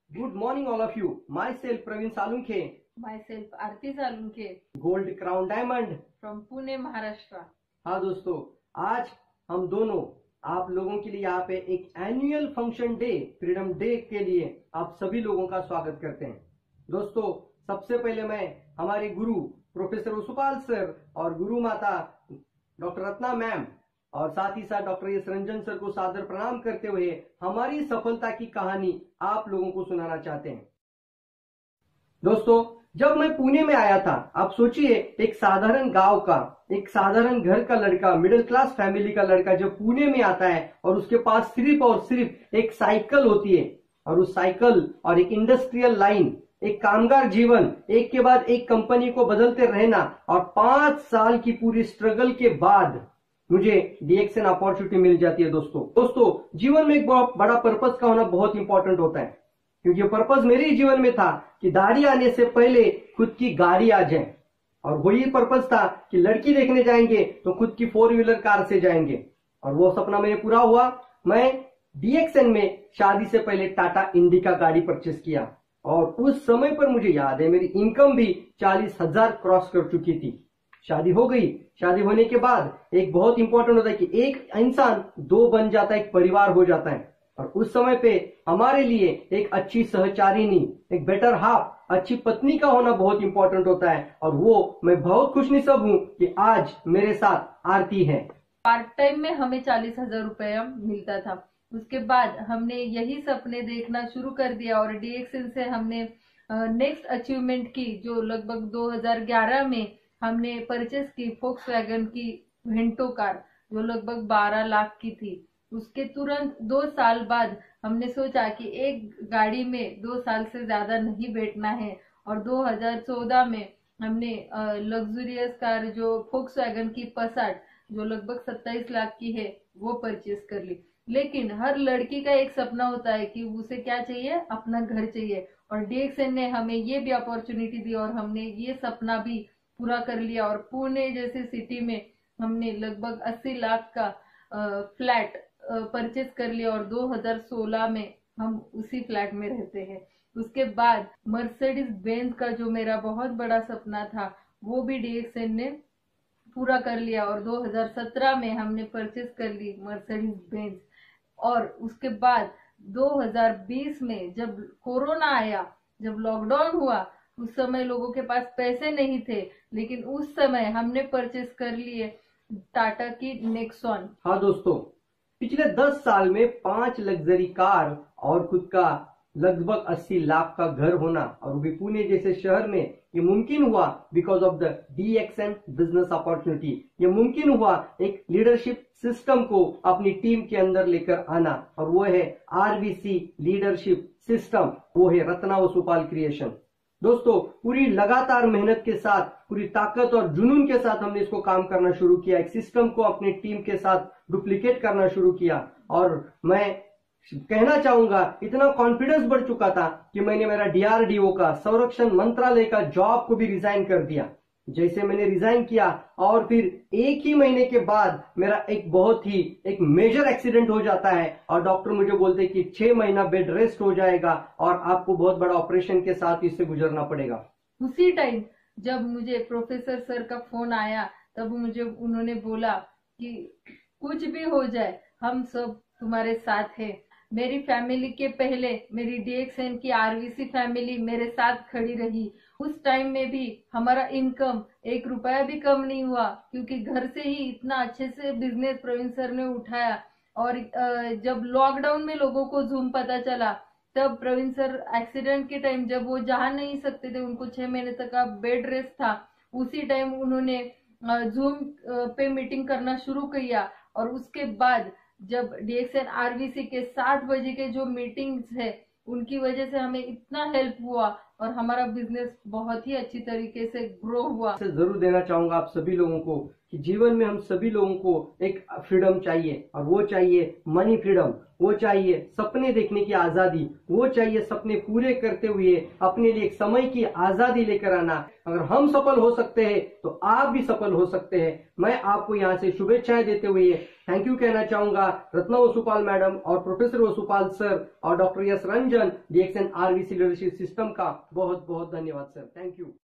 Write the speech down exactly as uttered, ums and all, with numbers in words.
Good morning, all of you. Myself, Praveen Salunke. Myself, Aarti Salunke. Gold Crown Diamond. From Pune, Maharashtra. हाँ दोस्तों, आज हम दोनों आप लोगों के लिए यहाँ पे एक annual function day, freedom day के लिए आप सभी लोगों का स्वागत करते हैं। दोस्तों, सबसे पहले मैं हमारे गुरु प्रोफेसर वसुपाल सर और गुरु माता डॉक्टर रत्ना मैम और साथ ही साथ डॉक्टर एस रंजन सर को सादर प्रणाम करते हुए हमारी सफलता की कहानी आप लोगों को सुनाना चाहते हैं। दोस्तों, जब मैं पुणे में आया था, आप सोचिए एक साधारण गांव का, एक साधारण घर का लड़का, मिडिल क्लास फैमिली का लड़का जब पुणे में आता है और उसके पास सिर्फ और सिर्फ एक साइकिल होती है और उस साइकिल और एक इंडस्ट्रियल लाइन, एक कामगार जीवन, एक के बाद एक कंपनी को बदलते रहना और पांच साल की पूरी स्ट्रगल के बाद मुझे डीएक्सएन अपॉर्चुनिटी मिल जाती है। दोस्तों दोस्तों जीवन में एक बहुत बड़ा पर्पस का होना बहुत इंपॉर्टेंट होता है, क्योंकि पर्पस मेरे ही जीवन में था कि दाढ़ी आने से पहले खुद की गाड़ी आ जाए, और वही पर्पस था कि लड़की देखने जाएंगे तो खुद की फोर व्हीलर कार से जाएंगे, और वो सपना मेरे पूरा हुआ। मैं डीएक्सएन में शादी से पहले टाटा इंडिका गाड़ी परचेस किया और उस समय पर मुझे याद है मेरी इनकम भी चालीस हजार क्रॉस कर चुकी थी। शादी हो गई। शादी होने के बाद एक बहुत इंपॉर्टेंट होता है कि एक इंसान दो बन जाता है, एक परिवार हो जाता है, और उस समय पे हमारे लिए एक अच्छी सहचारिणी, एक बेटर हाफ, अच्छी पत्नी का होना बहुत इंपॉर्टेंट होता है, और वो मैं बहुत खुशनसीब हूँ कि आज मेरे साथ आरती है। पार्ट टाइम में हमें चालीस हजार रुपया मिलता था। उसके बाद हमने यही सपने देखना शुरू कर दिया और डीएक्सएन से हमने नेक्स्ट अचीवमेंट की, जो लगभग दो हज़ार ग्यारह में हमने परचेस की फोक्सवैगन की वेंटो कार, जो लगभग बारह लाख की थी। उसके तुरंत दो साल बाद हमने सोचा कि एक गाड़ी में दो साल से ज्यादा नहीं बैठना है, और दो हज़ार चौदह में हमने लग्जरियस कार जो फोक्सवैगन की पसाट, जो लगभग सत्ताईस लाख की है, वो परचेस कर ली। लेकिन हर लड़की का एक सपना होता है कि उसे क्या चाहिए, अपना घर चाहिए, और डीएक्सएन ने हमें ये भी अपॉर्चुनिटी दी और हमने ये सपना भी पूरा कर लिया। और पुणे जैसे सिटी में हमने लगभग अस्सी लाख का फ्लैट परचेस कर लिया और दो हज़ार सोलह में हम उसी फ्लैट में रहते हैं। उसके बाद मर्सिडीज बेंज का जो मेरा बहुत बड़ा सपना था, वो भी डीएक्सएन ने पूरा कर लिया और दो हज़ार सत्रह में हमने परचेस कर ली मर्सिडीज बेंज। और उसके बाद दो हज़ार बीस में जब कोरोना आया, जब लॉकडाउन हुआ, उस समय लोगों के पास पैसे नहीं थे, लेकिन उस समय हमने परचेस कर लिए टाटा की नेक्सॉन। हाँ दोस्तों, पिछले दस साल में पांच लग्जरी कार और खुद का लगभग अस्सी लाख का घर होना, और वो भी पुणे जैसे शहर में, ये मुमकिन हुआ because of the DXN business opportunity. ये मुमकिन हुआ एक लीडरशिप सिस्टम को अपनी टीम के अंदर लेकर आना, और वो है आरवीसी लीडरशिप सिस्टम, वो है रत्ना वसुपाल क्रिएशन। दोस्तों, पूरी लगातार मेहनत के साथ, पूरी ताकत और जुनून के साथ हमने इसको काम करना शुरू किया, एक सिस्टम को अपनी टीम के साथ डुप्लीकेट करना शुरू किया, और मैं कहना चाहूंगा इतना कॉन्फिडेंस बढ़ चुका था कि मैंने मेरा डीआरडीओ का, संरक्षण मंत्रालय का जॉब को भी रिजाइन कर दिया। जैसे मैंने रिजाइन किया और फिर एक ही महीने के बाद मेरा एक बहुत ही एक मेजर एक्सीडेंट हो जाता है, और डॉक्टर मुझे बोलते हैं कि छह महीना बेड रेस्ट हो जाएगा और आपको बहुत बड़ा ऑपरेशन के साथ इससे गुजरना पड़ेगा। उसी टाइम जब मुझे प्रोफेसर सर का फोन आया, तब मुझे उन्होंने बोला कि कुछ भी हो जाए, हम सब तुम्हारे साथ हैं। मेरी फैमिली के पहले मेरी डीएक्सएन की आरवीसी फैमिली मेरे साथ खड़ी रही। उस टाइम में भी हमारा इनकम एक रुपया भी कम नहीं हुआ, क्योंकि घर से ही इतना अच्छे से बिजनेस प्रवीण सर ने उठाया। और जब लॉकडाउन में लोगों को जूम पता चला, तब प्रवीण सर एक्सीडेंट के टाइम जब वो जा नहीं सकते थे, उनको छह महीने तक का बेड रेस्ट था, उसी टाइम उन्होंने जूम पे मीटिंग करना शुरू किया। और उसके बाद जब डीएक्सएन आरवीसी के सात बजे के जो मीटिंग्स है, उनकी वजह से हमें इतना हेल्प हुआ और हमारा बिजनेस बहुत ही अच्छी तरीके से ग्रो हुआ। जरूर देना चाहूंगा आप सभी लोगों को कि जीवन में हम सभी लोगों को एक फ्रीडम चाहिए, और वो चाहिए मनी फ्रीडम, वो चाहिए सपने देखने की आजादी, वो चाहिए सपने पूरे करते हुए अपने लिए एक समय की आजादी लेकर आना। अगर हम सफल हो सकते हैं तो आप भी सफल हो सकते हैं। मैं आपको यहाँ से शुभेच्छाएं देते हुए थैंक यू कहना चाहूंगा रत्ना वसुपाल मैडम और प्रोफेसर वसुपाल सर और doctor S Ranjan, DXN RVC leadership system का बहुत बहुत धन्यवाद सर। Thank you.